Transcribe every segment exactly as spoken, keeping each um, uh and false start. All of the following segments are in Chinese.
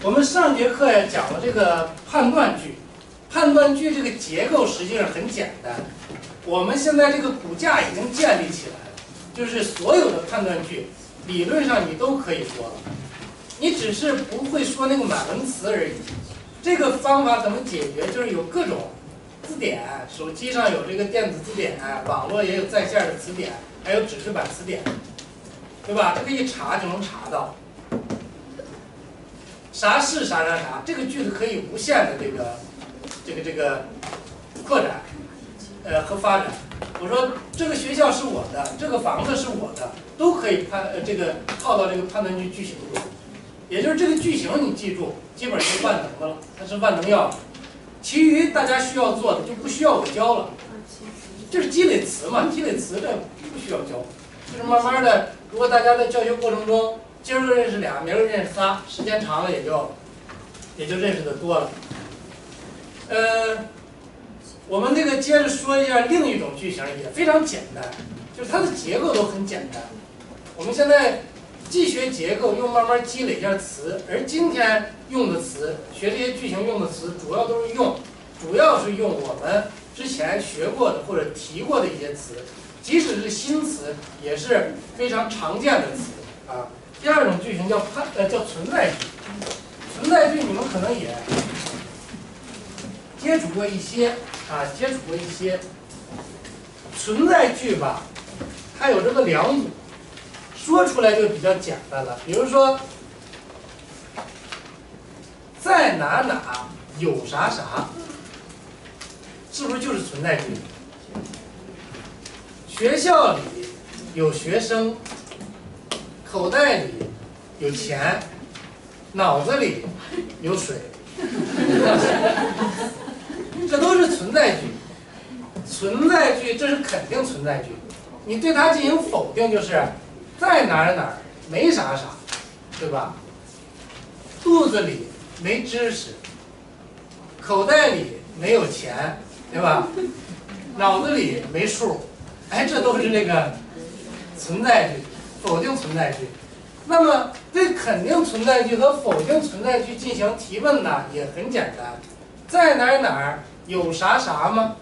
我们上节课呀讲了这个判断句，判断句这个结构实际上很简单。我们现在这个骨架已经建立起来了，就是所有的判断句理论上你都可以说了，你只是不会说那个满文词而已。这个方法怎么解决？就是有各种字典，手机上有这个电子字典，网络也有在线的词典，还有纸质版词典，对吧？这个一查就能查到。啥是啥啥啥，这个句子可以无限的这个这个这个扩展，呃和发展。我说这个学校是我的，这个房子是我的，都可以判呃这个套到这个判断句句型中。也就是这个句型你记住，基本上是万能的了，它是万能药。其余大家需要做的就不需要我教了，这是积累词嘛，积累词这不需要教，就是慢慢的，如果大家在教学过程中。今儿个认识俩，明儿个认识仨，时间长了也就也就认识的多了。呃，我们这个接着说一下另一种句型，也非常简单，就是它的结构都很简单。我们现在既学结构，又慢慢积累一下词，而今天用的词，学这些句型用的词，主要都是用，主要是用我们之前学过的或者提过的一些词，即使是新词，也是非常常见的词啊。第二种句型叫判呃叫存在句，存在句你们可能也接触过一些啊，接触过一些存在句吧，它有这个两组，说出来就比较简单了。比如说，在哪哪有啥啥，是不是就是存在句？学校里有学生。口袋里有钱，脑子里有水，这都是存在句。存在句这是肯定存在句，你对它进行否定就是在哪儿哪儿没啥啥，对吧？肚子里没知识，口袋里没有钱，对吧？脑子里没数，哎，这都是这个存在句。否定存在句，那么对肯定存在句和否定存在句进行提问呢，也很简单。在哪儿哪儿有啥啥吗？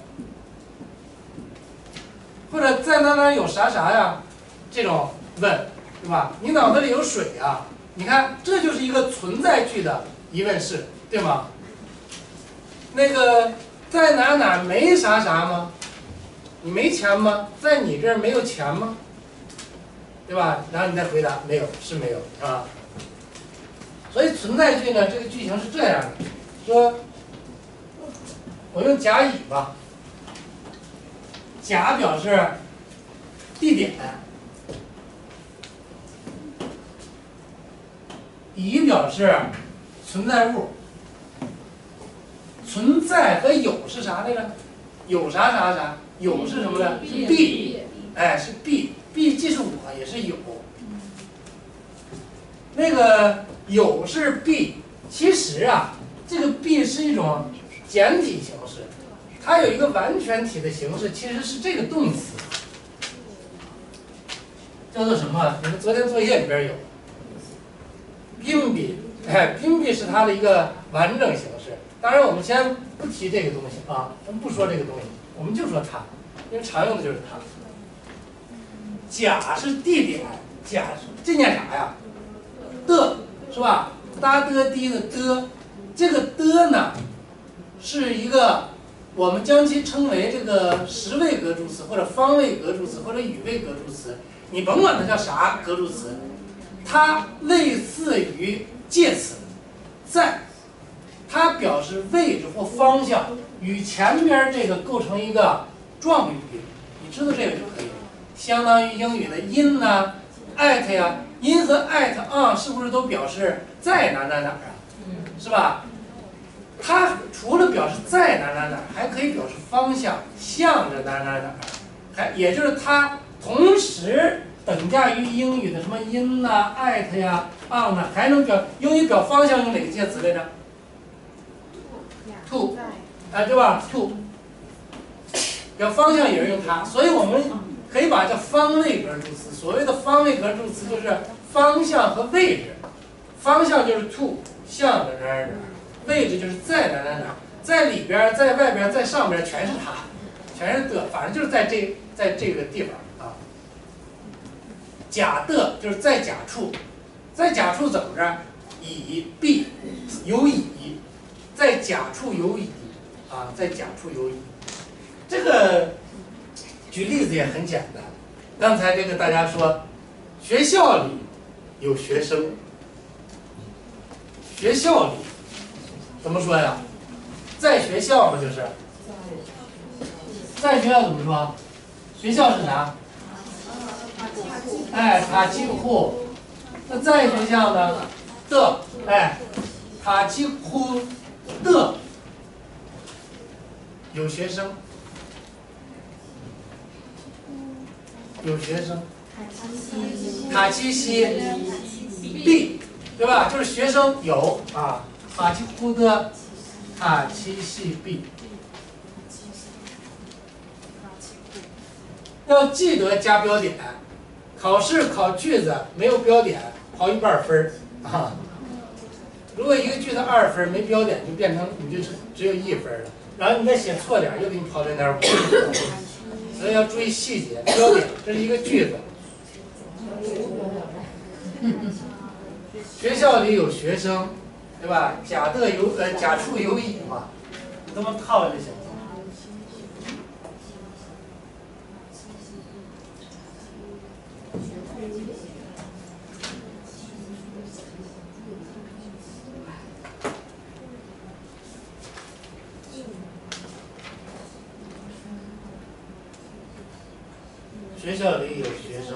或者在哪儿哪儿有啥啥呀？这种问，对吧？你脑子里有水呀？你看，这就是一个存在句的疑问式，对吗？那个在哪儿哪儿没啥啥吗？你没钱吗？在你这儿没有钱吗？对吧？然后你再回答没有，是没有，是吧？所以存在句呢，这个句型是这样的：说，我用甲乙吧，甲表示地点，乙表示存在物。存在和有是啥来着？有啥啥啥？有是什么呢？是 B， 哎，是 B。B 既是我也是有，那个有是 B， 其实啊，这个 B 是一种简体形式，它有一个完全体的形式，其实是这个动词，叫做什么？你们昨天作业里边有，宾比，哎，宾比是它的一个完整形式。当然，我们先不提这个东西啊，咱们不说这个东西，我们就说它，因为常用的就是它。甲是地点，甲这念啥呀？的是吧？哒的滴的的，这个的呢，是一个我们将其称为这个实位格助词或者方位格助词或者语位格助词，你甭管它叫啥格助词，它类似于介词，在，它表示位置或方向，与前边这个构成一个状语，你知道这个就可以了。相当于英语的 in 呐、at 呀 ，in 和 at on 是不是都表示在哪哪哪啊？是吧？它除了表示在哪哪哪，还可以表示方向，向着哪哪哪，还也就是它同时等价于英语的什么 in 呐、at 呀、on 呢，还能表英语表方向用哪个介词来着 ？to， 哎，对吧 ？to， 表方向也是用它，所以我们。可以把它叫方位格助词。所谓的方位格助词就是方向和位置，方向就是 to， 向着哪儿哪儿，位置就是在哪儿哪儿哪儿，在里边，在外边，在上边全是它，全是的，反正就是在这在这个地方啊。甲的就是在甲处，在甲处怎么着？乙必有乙，在甲处有乙啊，在甲处有乙。这个举例子也很简单，刚才这个大家说，学校里有学生，学校里怎么说呀？在学校嘛，就是在学校怎么说？学校是啥？哎，塔基库。那在学校呢？的，哎，塔基库的有学生，有学生。塔基西必，对吧？就是学生有啊。塔基库的塔基西必。要记得加标点，考试考句子没有标点，刨一半分儿啊。如果一个句子二分没标点，就变成你就只有一分了。然后你再写错点，又给你刨零点五。所以要注意细节，标点，这是一个句子。学校里有学生，对吧？甲的有呃甲处有乙嘛，你这么套就行了。学校里有学生，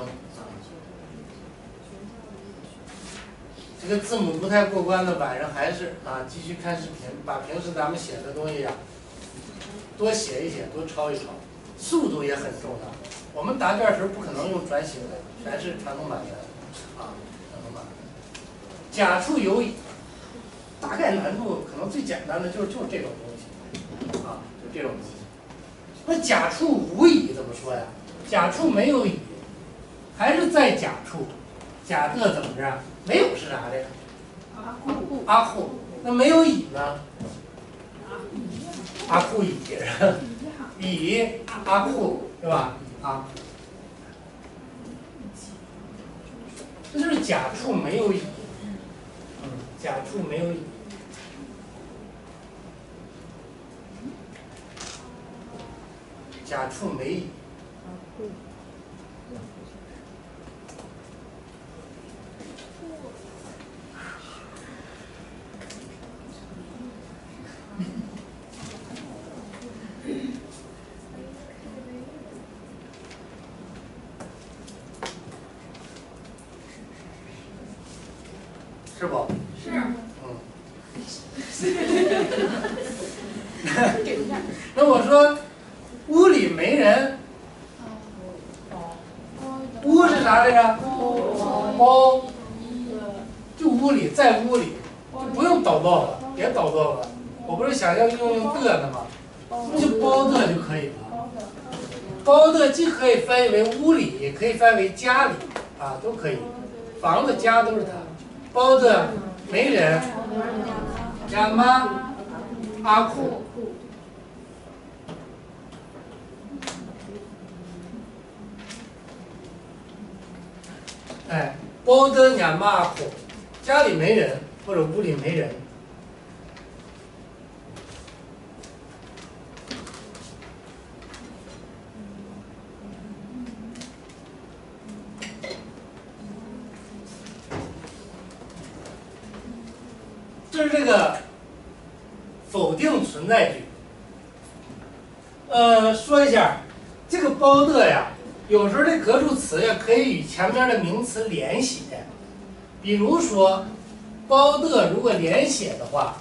这个字母不太过关的，晚上还是啊继续看视频，把平时咱们写的东西呀、啊、多写一写，多抄一抄，速度也很重要。我们答卷时候不可能用转写的，全是传统版的啊，传统版的。甲处有乙，大概难度可能最简单的就是就是这种东西啊，就这种东西。那甲处无乙怎么说呀？甲处没有乙，还是在甲处，甲的怎么着？没有是啥的？阿库。阿库。那没有乙呢？阿库乙，乙阿库，对吧？阿库。这就是甲处没有乙。嗯，甲处没有乙。甲处没乙。是不？是。嗯。那我说屋里没人，屋是啥来着？包。就屋里，在屋里，就不用导报了，别导报了。我不是想要用用的呢吗？那就包的就可以了。包的既可以翻译为屋里，也可以翻译为家里啊，都可以。房子、家都是它。包的没人，亚妈阿库。哎，包的亚妈阿库，家里没人或者屋里没人。这是这个否定存在句。呃，说一下，这个包的呀，有时候这格助词呀可以与前面的名词连写。比如说，包的如果连写的话，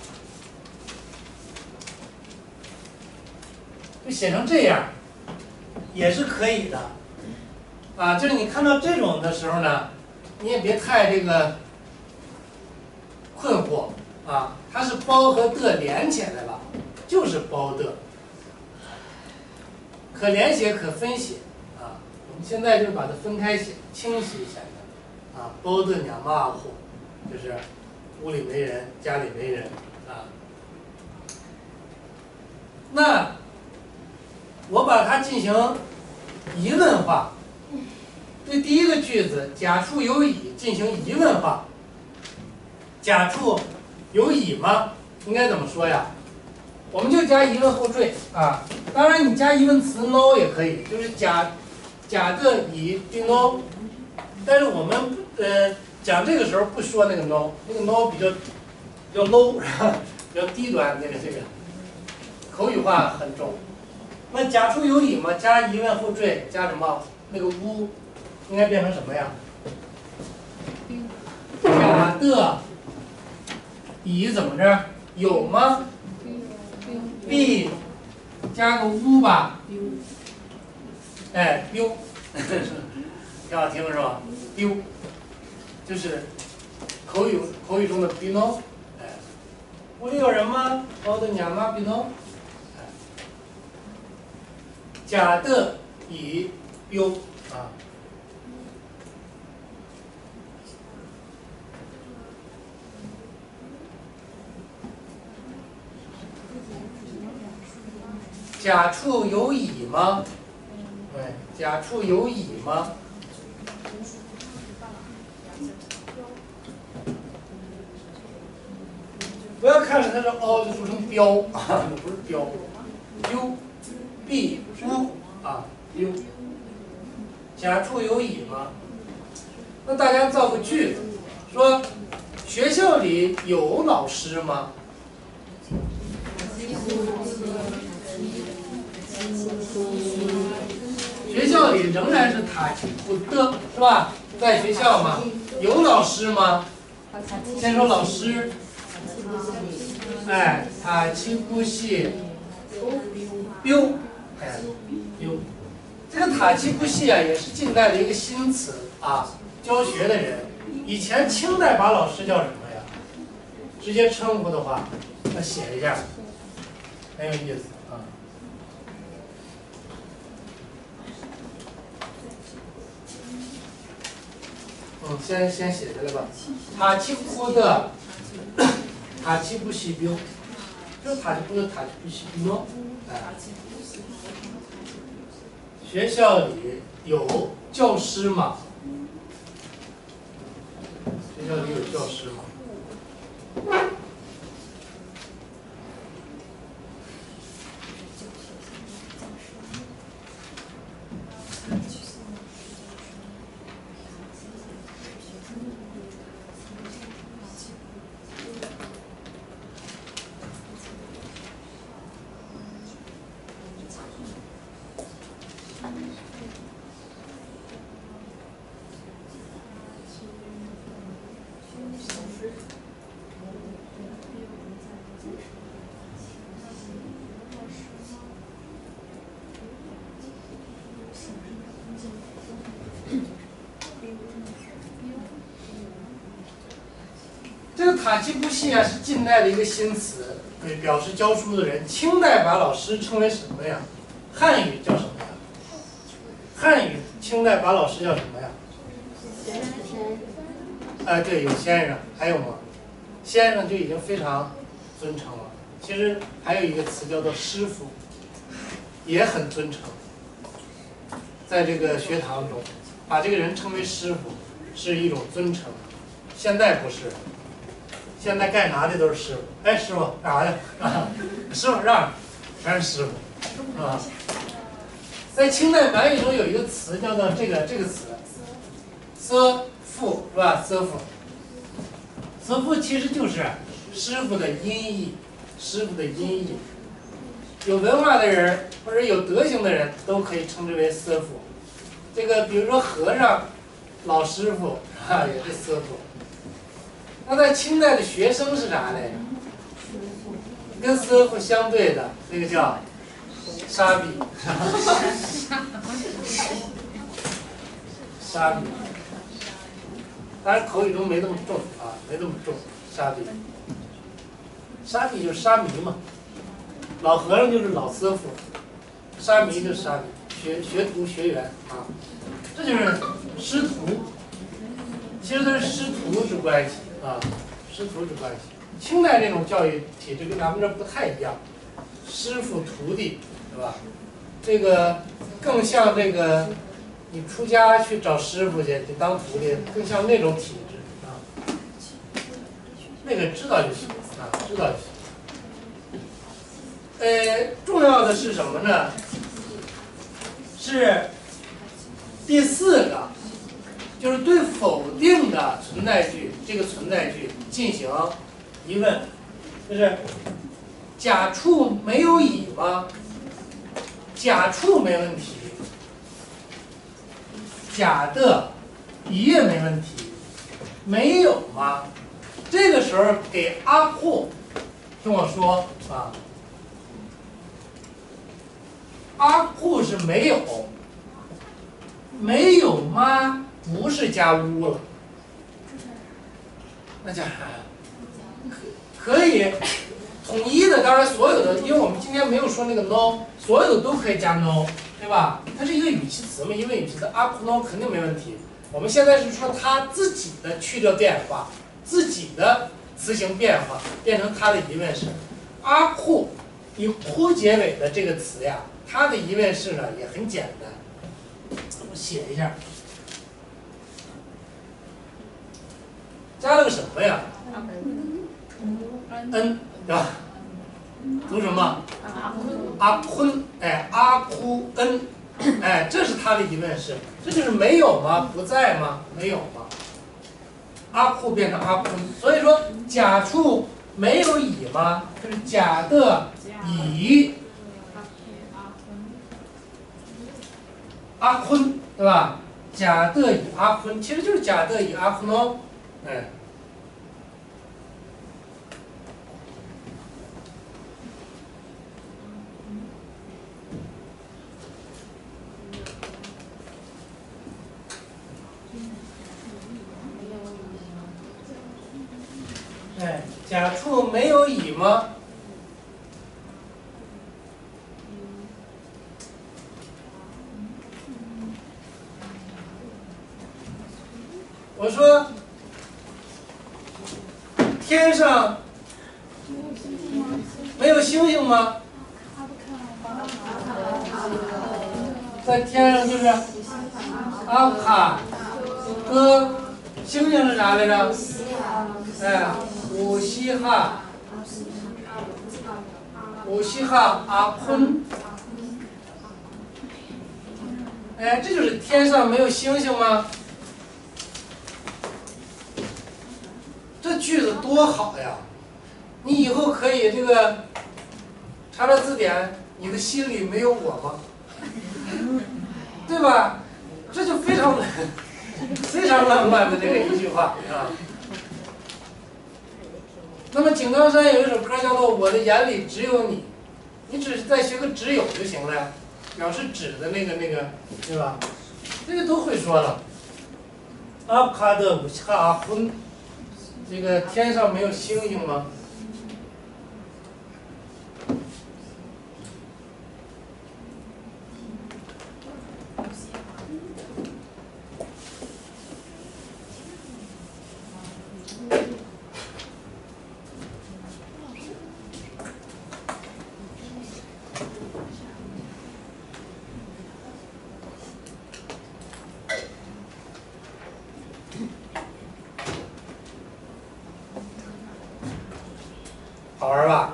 就写成这样，也是可以的。啊，就是你看到这种的时候呢，你也别太这个困惑。啊，它是包和的连起来了，就是包的，可连写可分写啊。我们现在就是把它分开写，清晰一下的啊。包的两马虎，就是屋里没人，家里没人啊。那我把它进行疑问化，对第一个句子甲处有乙进行疑问化。甲处有乙吗？应该怎么说呀？我们就加疑问后缀啊。当然你加疑问词 no 也可以，就是甲甲的乙 be no。但是我们呃讲这个时候不说那个 no， 那个 no 比较比较 low， 比较低端，这个这个口语化很重。那甲处有乙嘛，加疑问后缀加什么？那个乌应该变成什么呀？甲的乙怎么着？有吗 ？be 加个乌吧。哎，丢，挺好听是吧？丢，就是口语口语中的 be no。哎，屋里有人吗？我的娘妈 be no。甲的乙丢啊。甲处有乙吗？对，甲处有乙吗？不要看着它是凹就读成标啊，不是标，丢 ，b 乌啊丢。甲处有乙吗？那大家造个句子，说学校里有老师吗？学校里仍然是塔奇库的，是吧？在学校嘛，有老师吗？先说老师，哎，塔奇库系标，哎，标。这个塔奇库系啊，也是近代的一个新词啊。教学的人，以前清代把老师叫什么呀？直接称呼的话，那写一下，很有意思啊。嗯，先先写下来吧。塔奇库的塔奇库系标，就是塔奇库的塔奇库系标。哎，学校里有教师吗？学校里有教师吗？这个塔奇库系啊，是近代的一个新词，对，表示教书的人。清代把老师称为什么呀？汉语叫什么呀？汉语清代把老师叫什么呀？哎，对，有先生，还有吗？先生就已经非常尊称了。其实还有一个词叫做师傅，也很尊称。在这个学堂中，把这个人称为师傅是一种尊称。现在不是。现在干啥的都是师傅，哎，师傅干啥的？啊，师傅让，全是师傅，啊。在清代满语中有一个词叫做这个这个词，师傅是吧？师傅，师傅其实就是师傅的音译，师傅的音译。有文化的人或者有德行的人都可以称之为师傅。这个比如说和尚、老师傅啊，也是师傅。那在清代的学生是啥嘞？跟师傅相对的那个叫沙弥，沙弥。当然口语中没那么重啊，没那么重，沙弥。沙弥就是沙弥嘛，老和尚就是老师傅，沙弥就是沙弥，学学徒学员啊，这就是师徒。其实它是师徒之关系。啊， 师徒之关系。清代这种教育体制跟咱们这不太一样，师傅徒弟，是吧？这个更像这个你出家去找师傅去，你当徒弟，更像那种体制啊。那个知道就行啊，知道就行。呃，重要的是什么呢？是第四个，就是对否定的存在句这个存在句进行疑问，就是甲处没有乙吗？甲处没问题，甲的乙也没问题，没有吗？这个时候给阿库听我说啊，阿库是没有，没有吗？不是加乌了，那叫啥呀？可以统一的，当然所有的，因为我们今天没有说那个 no， 所有的都可以加 no， 对吧？它是一个语气词嘛，因为语气词阿库 no 肯定没问题。我们现在是说它自己的去掉变化，自己的词形变化，变成它的疑问式。阿库以库结尾的这个词呀，它的疑问式呢也很简单，我写一下，加了个什么呀？恩，对吧？读什么？阿坤，哎，阿库恩，哎，这是他的疑问式，这就是没有吗？不在吗？没有吗？阿库变成阿坤，所以说甲处没有乙吗？就是甲的乙，阿坤，对吧？甲的乙阿坤，其实就是甲的乙阿坤哦，哎。哎，甲处没有乙吗？我说，天上没有星星吗？在天上就是阿卡哥，星星是啥来着？哎。五西哈，五西哈阿坤，哎，这就是天上没有星星吗？这句子多好呀！你以后可以这个查查字典，你的心里没有我吗？对吧？这就非常非常浪漫的这个一句话啊。那么井冈山有一首歌叫做《我的眼里只有你》，你只是再学个只有就行了呀，表示只的那个那个，对吧？这个都会说了。阿卡的五哈阿坤，这个天上没有星星吗？好玩吧？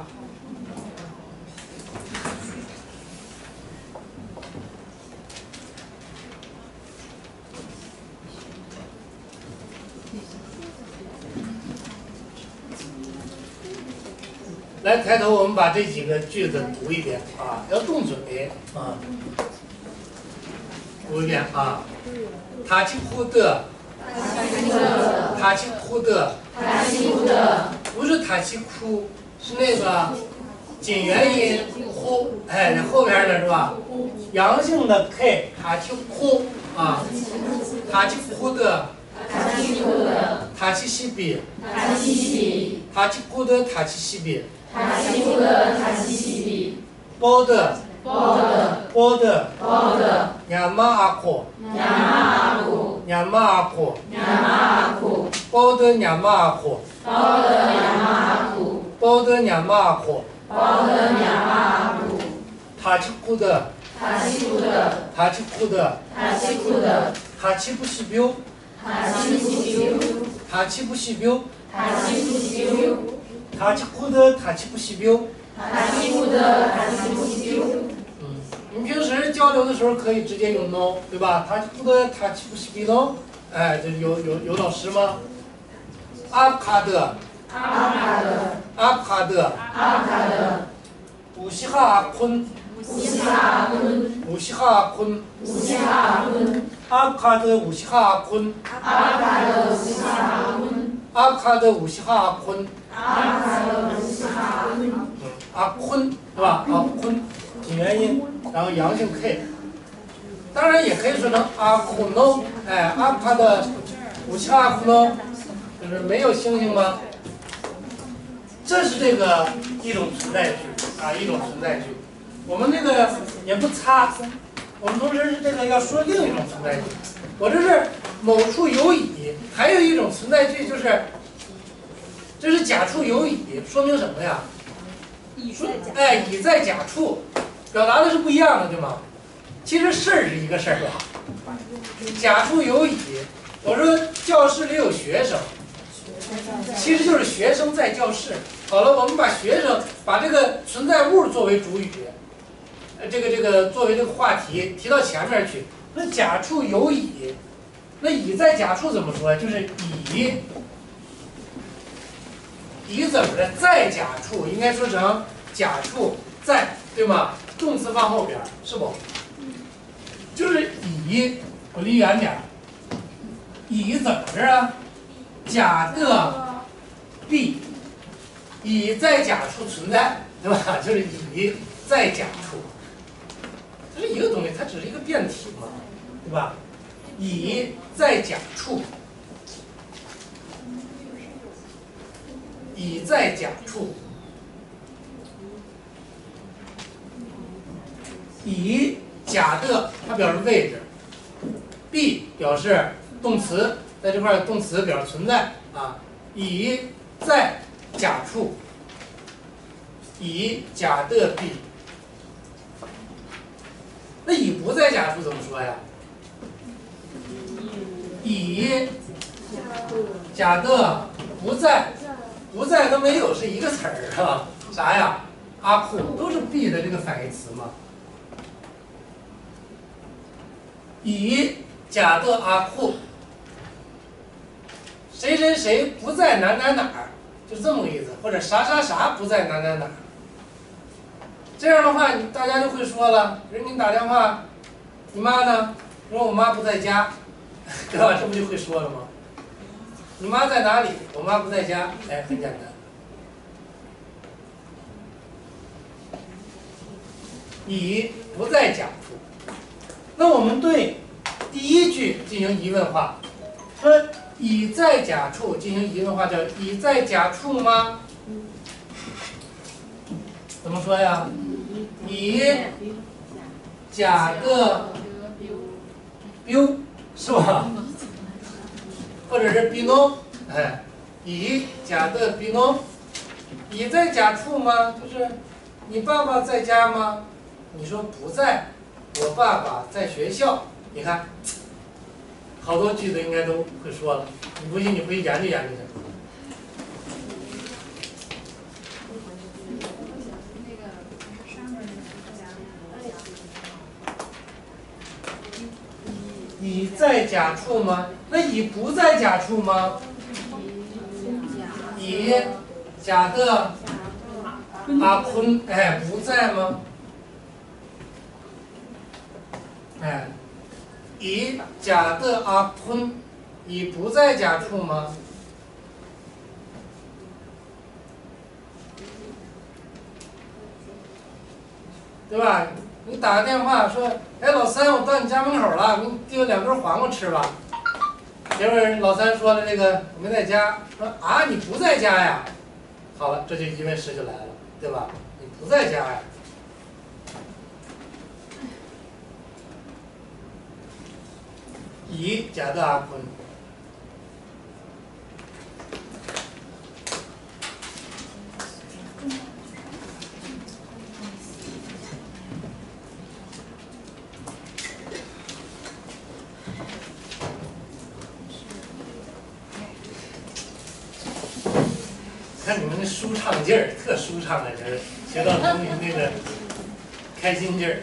来，抬头，我们把这几个句子读一遍啊，要动嘴啊，读一遍啊。塔奇库德，塔奇库德， 塔奇库德， 不是塔奇库，是那个紧元音呼，哎，那后边的是吧？阳性的 k， 塔奇库啊，塔奇库德， 塔奇库德， 塔奇西比， 塔奇西比， 塔奇库德，塔奇西比， 塔奇库德，塔奇西比， 包的， 包的， 包的， 包的， 亚玛阿库， 亚玛阿库， 亚玛阿库， 亚玛阿库， 包的亚玛阿库。 包德亚玛阿库， 包德亚玛阿库， 包德亚玛阿库， 塔奇库德， 塔西库德， 塔奇库德， 塔西库德， 塔奇布西标， 塔西库修， 塔奇布西标， 塔西库修， 塔奇库德，塔奇布西标。 塔西库德，塔西库修。 嗯，你平时交流的时候可以直接用 no， 对吧？塔奇库德，塔奇布西标，哎，这有有有老师吗？阿卡德， 阿卡德， 阿卡德， 阿卡德， 乌西哈阿坤， 乌西哈阿坤， 乌西哈阿坤， 乌西哈阿坤， 阿卡德乌西哈阿坤， 阿卡德乌西哈阿坤， 阿卡德乌西哈阿坤， 阿卡德乌西哈阿坤， 嗯，阿坤是吧？阿坤，紧元音，然后阳性 k， 当然也可以说成阿坤喽，哎，阿卡德乌西哈阿坤喽，就是没有星星吗？这是这个一种存在句啊，一种存在句。我们这个也不擦，我们同时这个要说另一种存在句。我这是某处有乙，还有一种存在句就是，这是甲处有乙，说明什么呀？说哎，乙在甲处，表达的是不一样的，对吗？其实事儿是一个事儿吧。甲处有乙，我说教室里有学生。其实就是学生在教室。好了，我们把学生把这个存在物作为主语，呃，这个这个作为这个话题提到前面去。那甲处有乙，那乙在甲处怎么说呀？就是乙，乙怎么着？在甲处应该说成甲处在，对吗？动词放后边，是不？就是乙，我离远点。乙怎么着啊？甲的 B， 乙在甲处存在，对吧？就是乙在甲处，这是一个东西，它只是一个变体嘛，对吧？乙在甲处，乙在甲处，乙甲的它表示位置 ，B 表示动词。在这块动词表示存在啊，乙在甲处，乙甲的 B， 那乙不在甲处怎么说呀？乙甲的不在，不在和没有是一个词儿是吧？啥呀？阿库都是 B 的这个反义词嘛。乙甲的阿库。谁谁谁不在哪哪哪儿，就这么个意思，或者啥啥啥不在哪哪哪儿。这样的话，大家就会说了，人给你打电话，你妈呢？说我妈不在家，对吧？这不就会说了吗？你妈在哪里？我妈不在家。哎，很简单。乙不在甲处，那我们对第一句进行疑问话，说。乙在甲处进行疑问话，叫乙在甲处吗？怎么说呀？乙甲的标是吧？或者是 B no， 哎，乙甲的 B no， 乙在甲处吗？就是你爸爸在家吗？你说不在，我爸爸在学校。你看。好多句子应该都会说了，你不信你回去研究研究去。乙在甲处吗？那乙不在甲处吗？乙甲的阿坤哎不在吗？哎。乙甲的阿坤，乙不在甲处吗？对吧？你打个电话说，哎，老三，我到你家门口了，给你订两根黄瓜吃吧。结果老三说了，这个我没在家，说啊，你不在家呀？好了，这就疑问式就来了，对吧？你不在家呀？乙甲的阿坤， 看你们那舒畅劲儿，特舒畅啊！这学到东西那个开心劲儿，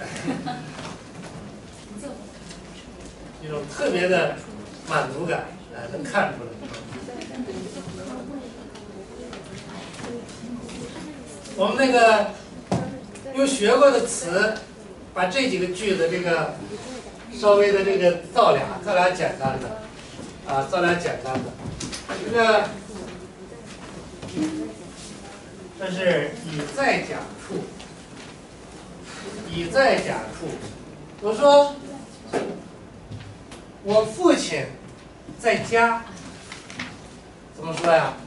一种特别的满足感，哎，能看出来。我们那个用学过的词，把这几个句子这个稍微的这个造俩，造俩简单的，啊，造俩简单的，这个。这是已在甲处，已在甲处。我说，我父亲在家，怎么说呀？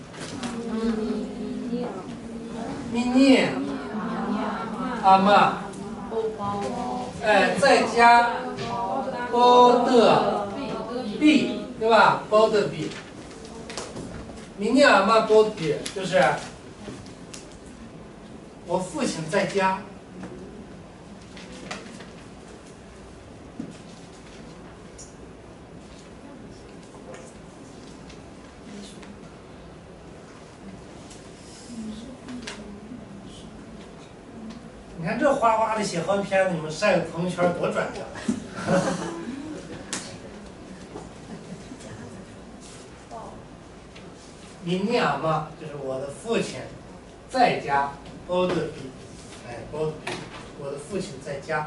咪念阿妈，哎，在家包的币，对吧？包的币，咪念阿妈包的币，就是。我父亲在家，你看这哗哗的写好几篇子，你们晒个朋友圈多转账。你娘嘛，就是我的父亲在家。包的比，哎，包的比，我的父亲在家。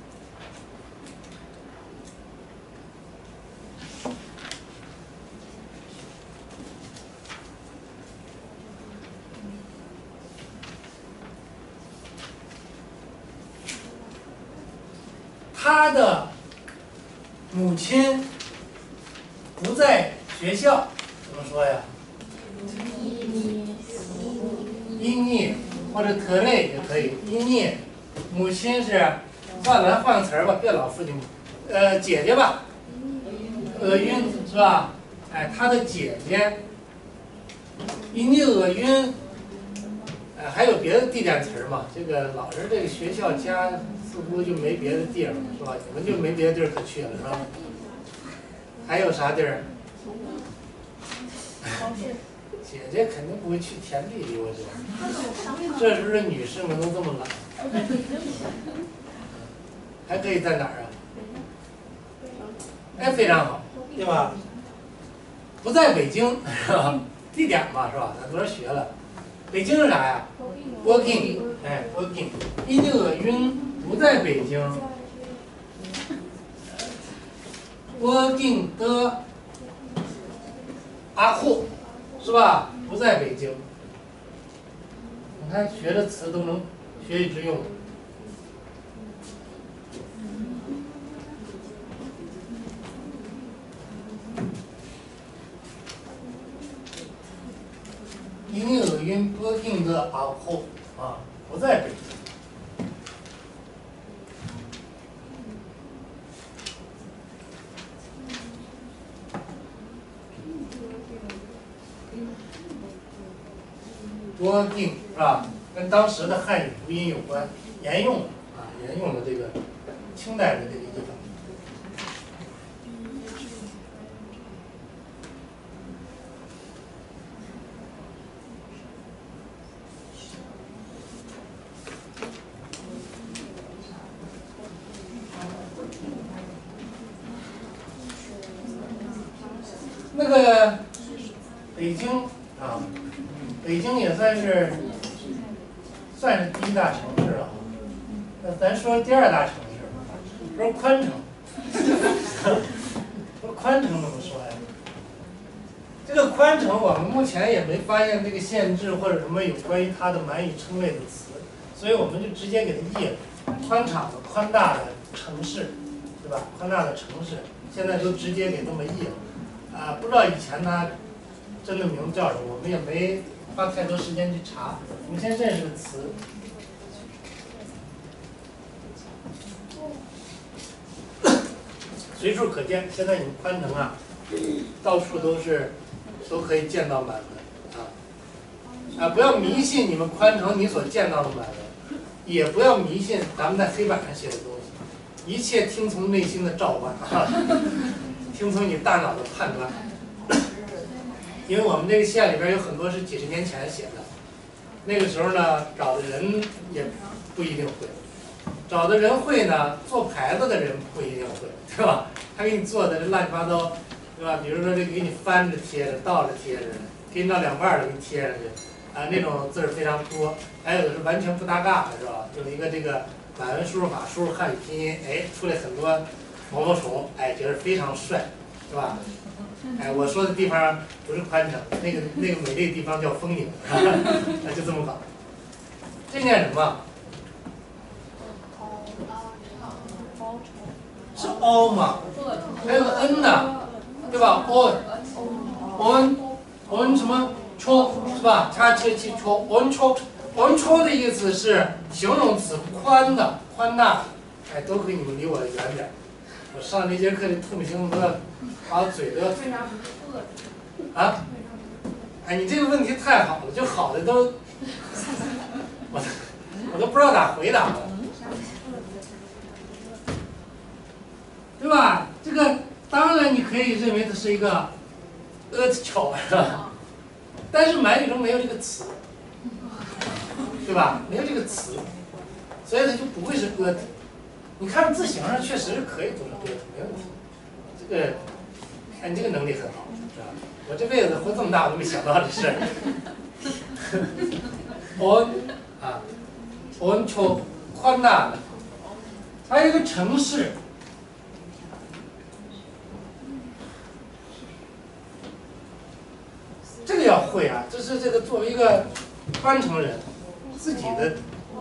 他的母亲不在学校，怎么说呀？因你。或者特类也可以，因你母亲是，算了，咱换个词儿吧，别老父亲，呃，姐姐吧，厄运是吧？哎，他的姐姐，因你厄运，哎，还有别的地点词儿吗？这个老师这个学校家似乎就没别的地儿了，是吧？你们就没别的地儿可去了，是吧？还有啥地儿？姐姐肯定不会去田地里，我觉得。这时候的女士们都这么懒。还可以在哪儿啊？哎，非常好，对吧？不在北京，是吧？地点嘛，是吧？咱昨儿学了。北京是啥呀 ？Working， 哎 ，Working。因厄运不在北京。Working 的阿户。是吧？不在北京。你看学的词都能学以致用。因厄运不定的阿后啊，不在北京。多定是吧？跟当时的汉语读音有关，沿用了啊，沿用了这个清代的这个译法。那个北京啊。北京也算是算是第一大城市了，那咱说第二大城市，说宽城，说宽城怎么说呀？这个宽城我们目前也没发现这个限制或者什么有关于它的满语称谓的词，所以我们就直接给它译了，宽敞的、宽大的城市，对吧？宽大的城市，现在都直接给这么译了，啊，不知道以前它真的名字叫什么，我们也没花太多时间去查，我们先认识个词。随处可见，现在你们宽城啊，到处都是，都可以见到满文啊。啊，不要迷信你们宽城你所见到的满文，也不要迷信咱们在黑板上写的东西，一切听从内心的召唤啊，听从你大脑的判断。因为我们这个县里边有很多是几十年前写的。 那个时候呢，找的人也不一定会，找的人会呢，做牌子的人不一定会，对吧？他给你做的乱七八糟，对吧？比如说这个给你翻着贴着，倒着贴着，给你到两半儿的给你贴上去，啊，那种字儿非常多，还有的是完全不搭嘎的，是吧？有一个这个满文输入法，输入汉语拼音，哎，出来很多毛毛虫，哎，觉得非常帅，是吧？哎，我说的地方不是宽城，那个那个美丽的地方叫丰宁，啊，就这么搞。这念什么？是凹吗？还有个 n 呢，对吧 ？on on on 什么 cho 是吧？叉切七 cho on cho on cho 的意思是形容词，宽的、宽大的，哎，都可以，你们离我远点。我上那节课的吐沫星子，把我嘴都啊！哎，你这个问题太好了，就好的都，我都我都不知道咋回答了，对吧？这个当然你可以认为它是一个 earth 巧，是吧？但是满语中没有这个词，对吧？没有这个词，所以它就不会是 earth。你看字形上确实是可以读成 earth，没问题。这个，哎，你这个能力很好，是吧？我这辈子活这么大，我都没想到这事儿。on 啊 ，on 就宽大的，还有一个城市，这个要会啊，这是这个作为一个宽城人自己的。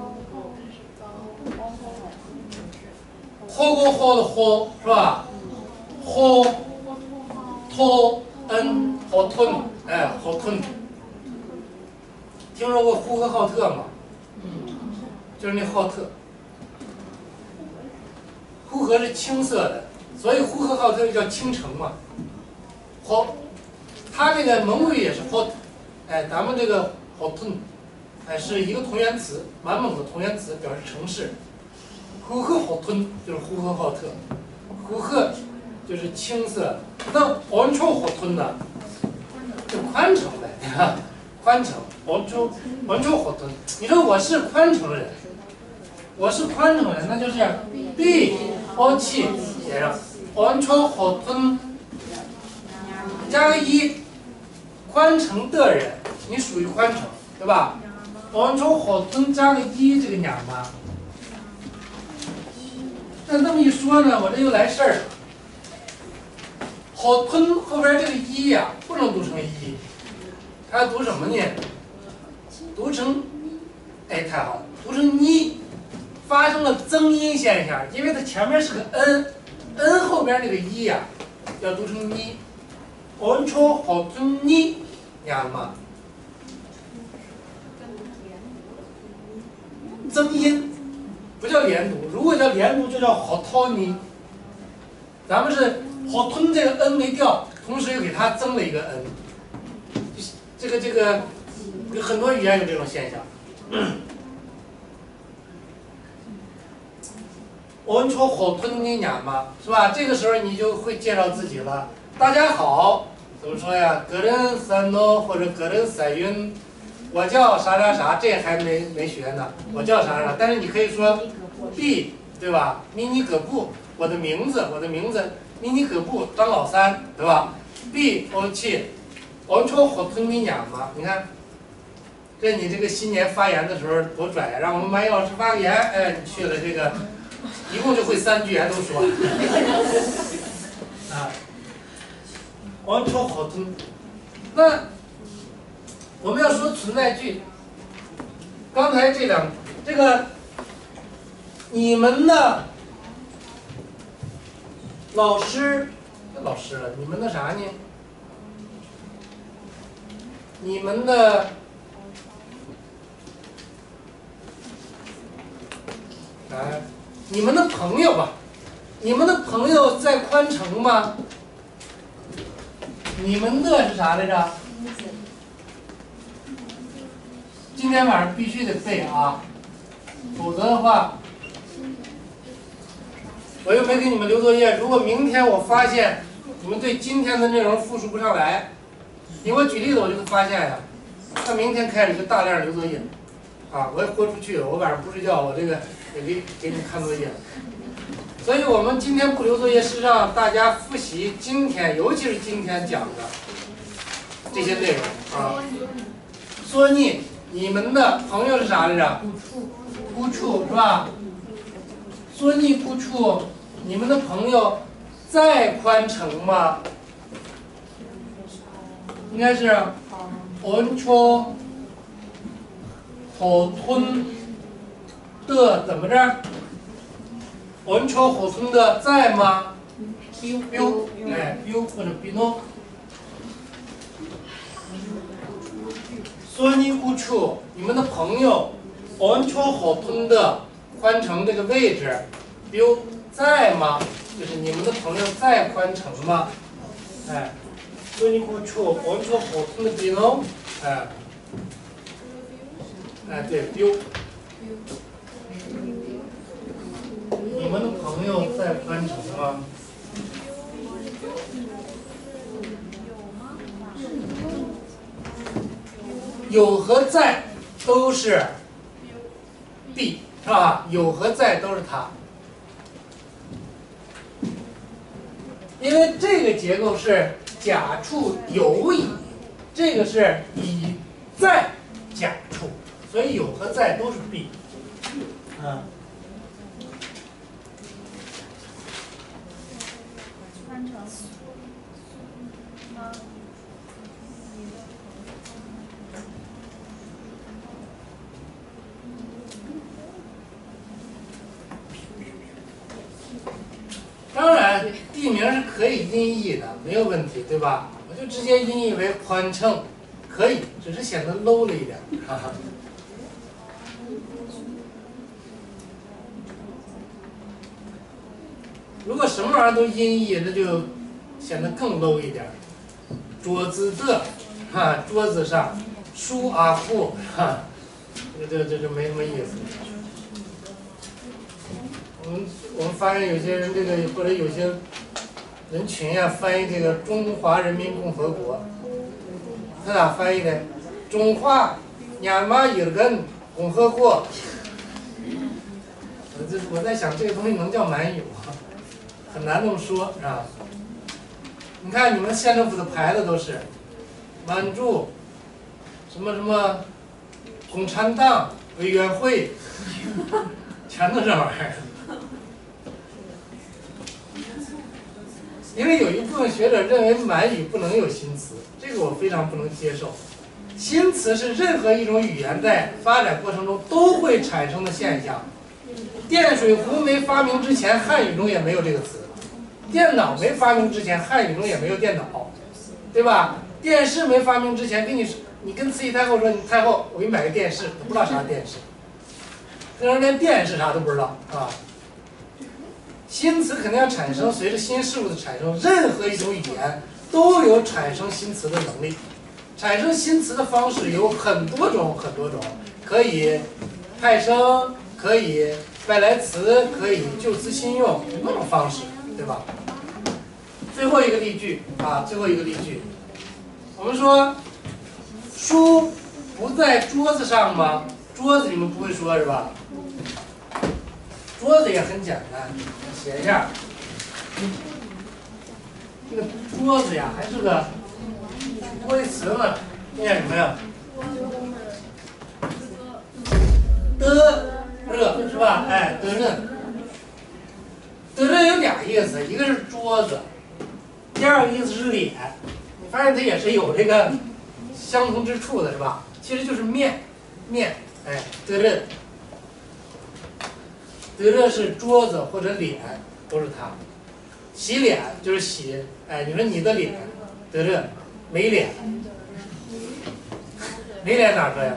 好过好的好是吧？好，托恩好吞，哎，好吞。听说过呼和浩特吗？就是那浩特。呼和是青色的，所以呼和浩特就叫青城嘛。好，它这个蒙古语也是好，哎，咱们这个好吞，哎，是一个同源词，满蒙的同源词，表示城市。呼和浩特就是呼和浩特，呼和就是青色，那安丘浩特呢，就宽城呗，对吧？宽城，安丘安丘浩特，你说我是宽城人，我是宽城人，那就是 b 抛弃写上安丘浩特加个一，宽城的人，你属于宽城，对吧？安丘浩特加个一，这个娘们。那这么一说呢，我这又来事儿了。好吞后边这个一呀、啊，不能读成一，它要读什么呢？读成，哎，太好了，读成你，发生了增音现象，因为它前面是个 n，n 后边那个一呀、啊，要读成你。安丘好吞你，娘们，增音。不叫连读，如果叫连读就叫好掏你。咱们是好吞这个 n 没掉，同时又给它增了一个 n。这个这个有很多语言有这种现象。我们说好吞你娘嘛，是吧？这个时候你就会介绍自己了。大家好，怎么说呀？个人三诺或者个人三云。我叫啥啥啥，这还没没学呢。我叫啥啥，但是你可以说 ，B 对吧？迷你葛布，我的名字，我的名字，迷你葛布，张老三，对吧 ？B 我去，我说好吞你娘嘛！你看，这你这个新年发言的时候多拽呀！让我们马毅老师发个言，哎，你去了这个，一共就会三句，还都说。啊，我说好吞，那。我们要说存在句，刚才这两这个你们的老师，老师了，你们的啥呢？你们的哎，你们的朋友吧，你们的朋友在宽城吗？你们的是啥来着？今天晚上必须得背啊，否则的话，我又没给你们留作业。如果明天我发现你们对今天的内容复述不上来，你给我举例子，我就会发现呀。 那明天开始就大量留作业，啊，我也豁出去了，我晚上不睡觉，我这个也给给你看作业。所以我们今天不留作业，是让大家复习今天，尤其是今天讲的这些内容啊。说你你们的朋友是啥来着？孤处是吧？说你孤处，你们的朋友再宽诚吗？应该是恩戳火吞的怎么着？恩戳火吞的在吗？有，哎，有或者比诺。说你孤处，你们的朋友恩戳火吞的宽诚这个位置，有在吗？就是你们的朋友在宽诚吗？哎。说你孤处，恩戳火吞的比诺，哎，哎对，有。你们的朋友在宽诚吗？有和在都是 B 是吧？有和在都是它，因为这个结构是甲处有乙，这个是乙在甲处，所以有和在都是 B 啊。当然，地名是可以音译的，没有问题，对吧？我就直接音译为宽称，可以，只是显得 low 了一点啊。如果什么玩意儿都音译，那就显得更 low 一点。桌子的，哈，桌子上，书啊户，哈，这这这这没什么意思。我们我们发现有些人这个或者有些人群呀、啊，翻译这个中华人民共和国，他咋翻译的？中华亚马尔根共和国。我这我在想这个东西能叫满语吗？很难这么说啊。你看你们县政府的牌子都是满族什么什么共产党委员会，全都这玩意儿。因为有一部分学者认为满语不能有新词，这个我非常不能接受。新词是任何一种语言在发展过程中都会产生的现象。电水壶没发明之前，汉语中也没有这个词；电脑没发明之前，汉语中也没有电脑，对吧？电视没发明之前，跟你你跟慈禧太后说，你太后，我给你买个电视，他不知道啥电视，可能连电是啥都不知道啊。新词肯定要产生，随着新事物的产生，任何一种语言都有产生新词的能力。产生新词的方式有很多种，很多种，可以派生，可以外来词，可以旧词新用，很多种方式，对吧？最后一个例句啊，最后一个例句，我们说书不在桌子上吗？桌子你们不会说是吧？桌子也很简单，写一下。这个桌子呀，还是个多义词呢，念什么呀？的热是吧？哎，的热。的热有俩意思，一个是桌子，第二个意思是脸。你发现它也是有这个相同之处的，是吧？其实就是面，面，哎，的热。得热是桌子或者脸，都是它。洗脸就是洗，哎，你说你的脸，得热，没脸，没脸哪说呀？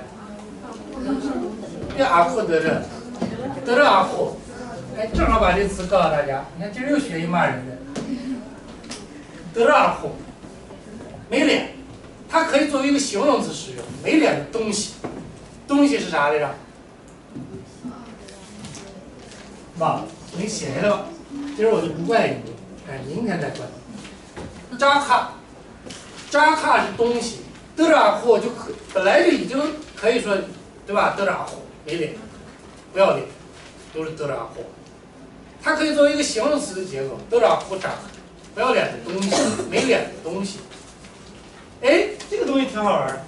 别阿库得热，得热阿库，哎，正好把这词告诉大家。你看今儿又学一骂人的，得热阿库，没脸，它可以作为一个形容词使用，没脸的东西，东西是啥来着？忘了，我给你写下来吧。今儿我就不怪你，哎，明天再怪。扎卡，扎卡是东西， 德尔阿库就可本来就已经可以说，对吧？德尔阿库没脸，不要脸，都是德尔阿库。它可以作为一个形容词的结构，德尔阿库长不要脸的东西，没脸的东西。哎，这个东西挺好玩。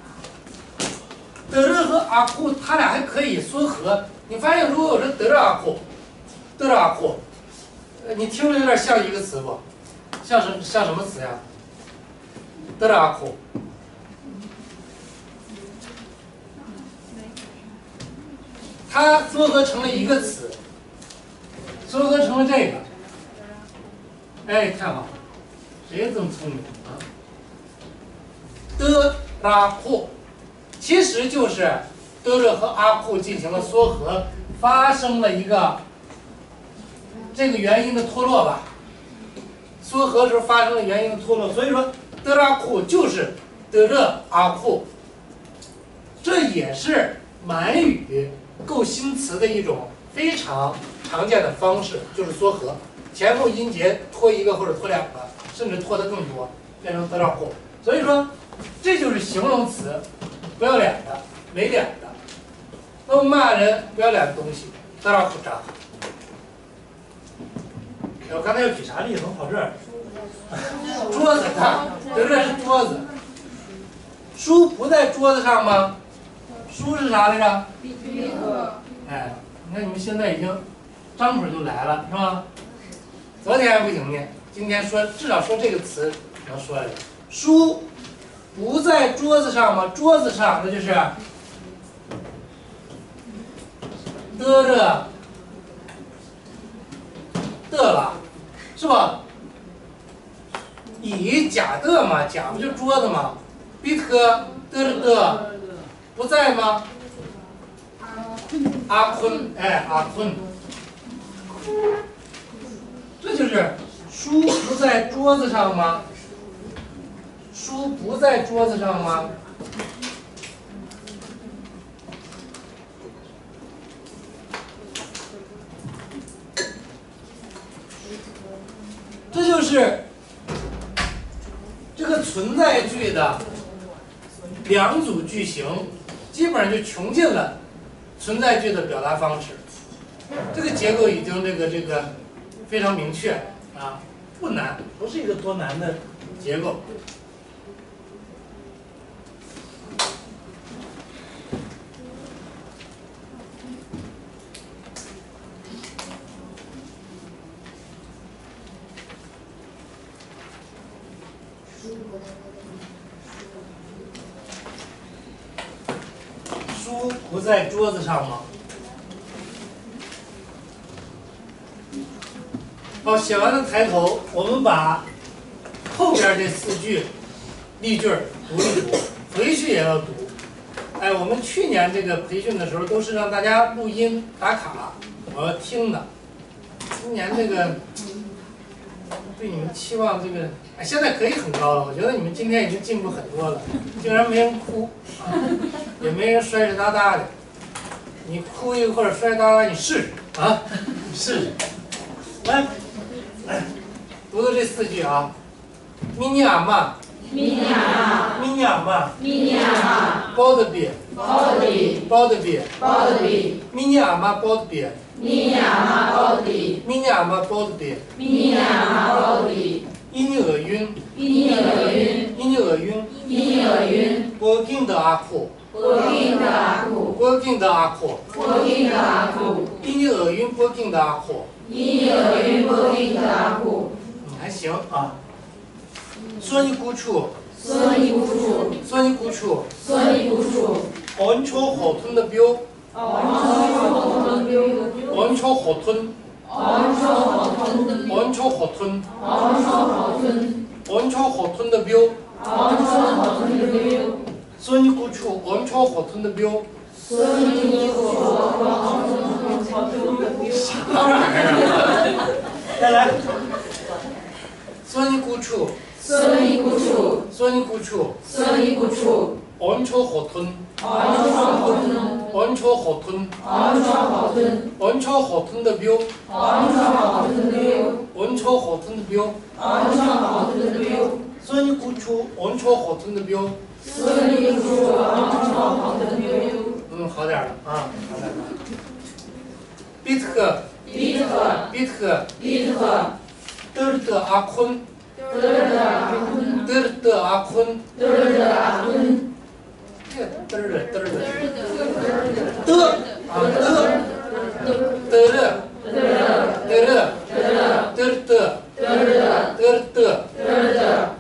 德勒和阿库，它俩还可以缩合。你发现，如果我说德勒阿库，德勒阿库，呃，你听着有点像一个词不？像什像什么词呀？德勒阿库。它缩合成了一个词，缩合成了这个。哎，看好，谁这么聪明啊？德拉库，其实就是德勒和阿库进行了缩合，发生了一个这个元音的脱落吧。缩合时候发生了元音的脱落，所以说德拉库就是德勒阿库，这也是满语构新词的一种非常常见的方式，就是缩合，前后音节拖一个或者拖两个，甚至拖得更多，变成德拉库。所以说，这就是形容词，不要脸的、没脸的。那么骂人不要脸的东西，德拉库扎。我刚才要举啥例子？怎么跑这儿？桌子，看，德勒是桌子。书不在桌子上吗？书是啥来着？ 笔盒。 哎，你看你们现在已经张嘴就来了，是吧？昨天还不行呢，今天说至少说这个词能说来着。书不在桌子上吗？桌子上，那就是的着的了，是吧？以甲的嘛，甲不就桌子吗？比特的着的不在吗？阿坤，哎，阿坤，这就是书不在桌子上吗？书不在桌子上吗？这就是这个存在句的两组句型，基本上就穷尽了存在句的表达方式。这个结构已经这个这个非常明确啊，不难，不是一个多难的结构。书不在桌子上吗？好，写完了抬头，我们把后边这四句例句读一读，回去也要读。哎，我们去年这个培训的时候都是让大家录音打卡，我要听的。今年这个对你们期望这个，哎，现在可以很高了。我觉得你们今天已经进步很多了，竟然没人哭啊，也没人摔摔哒哒的。你哭一个或者摔哒哒，你试试啊，试试。来，读读这四句啊。咪尼阿妈， 咪尼阿咪尼阿妈， 咪尼阿妈， 包的饼， 包的饼， 包的饼， 包的饼， 咪尼阿妈包的饼， 咪尼阿妈包的饼， 咪尼阿妈包的饼， 咪尼阿妈包的饼， 伊尼尔晕， 伊尼尔晕， 伊尼尔晕， 伊尼尔晕， 波金的阿库， 波金的阿库， 波金的阿库， 波金的阿库， 伊尼尔晕，波金的阿库， 伊尼尔晕，波金的阿库， 你还行啊。索尼古处， 索尼古处， 索尼古处， 索尼古处， 安超好吞的标， 安超好吞标， 安超好吞， 安超好吞， 安超好吞， 安超好吞， 安超好吞的标， 安超好吞的标， 索尼古处，安超好吞的标。 索尼古处，安超好吞的标。 啥玩意儿啊？再来。索尼古处， 索尼古处， 索尼古处， 索尼古处， 安超好吞， 安超好吞， 安超好吞， 安超好吞， 安超好吞的标， 安超好吞的标， 安超好吞的标， 安超好吞的标。 索尼古处，安超好吞的标。 斯里夫王朝好的牛。 嗯，好点了啊，好点了。比特， 比特， 比特， 比特， 德尔德阿坤， 德尔德阿坤， 德尔德阿坤， 德尔德阿坤， 这德尔德德尔德， 德德啊德，德勒， 德勒， 德勒， 德勒， 德尔德， 德尔德， 德尔德。 德尔德。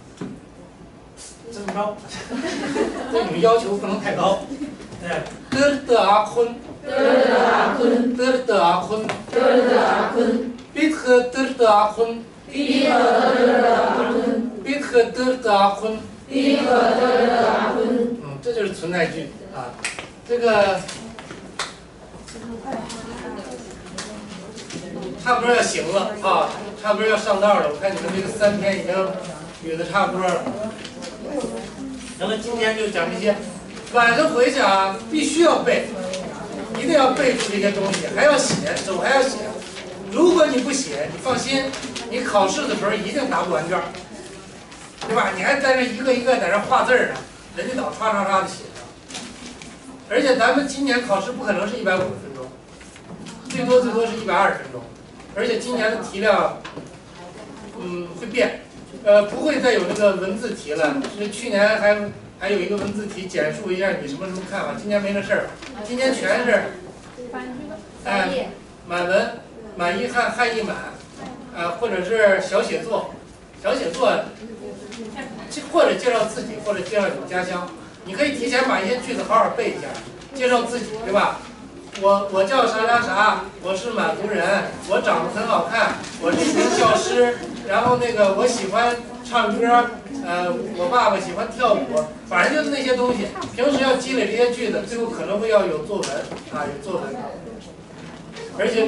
这么着，对你们要求不能太高。哎，德尔德阿坤， 德尔德阿坤， 德尔德阿坤， 德尔德阿坤， 比特德尔德阿坤， 比特德尔德阿坤， 比特德尔德阿坤。 比特德尔德阿坤。 嗯，这就是存在句啊。这个差不多要行了啊，差不多要上道了。我看你们这个三篇已经捋的差不多了。那么今天就讲这些，晚上回去啊，必须要背，一定要背出这些东西，还要写，手还要写。如果你不写，你放心，你考试的时候一定答不完卷，对吧？你还在这一个一个在这画字儿呢，人家早唰唰唰的写上。而且咱们今年考试不可能是一百五十分钟，最多最多是一百二十分钟，而且今年的题量，嗯，会变。呃，不会再有那个文字题了。是去年还还有一个文字题，简述一下你什么什么看法。今年没这事儿，今年全是，哎，满文、满意汉、汉译满，啊，或者是小写作，小写作，或者介绍自己，或者介绍你们家乡。你可以提前把一些句子好好背一下，介绍自己，对吧？我我叫啥啥啥，我是满族人，我长得很好看，我是一名教师，然后那个我喜欢唱歌，呃，我爸爸喜欢跳舞，反正就是那些东西。平时要积累这些句子，最后可能会要有作文啊，有作文。而且，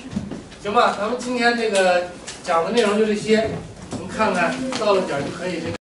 行吧，咱们今天这个讲的内容就这些，我们看看到了点就可以这个。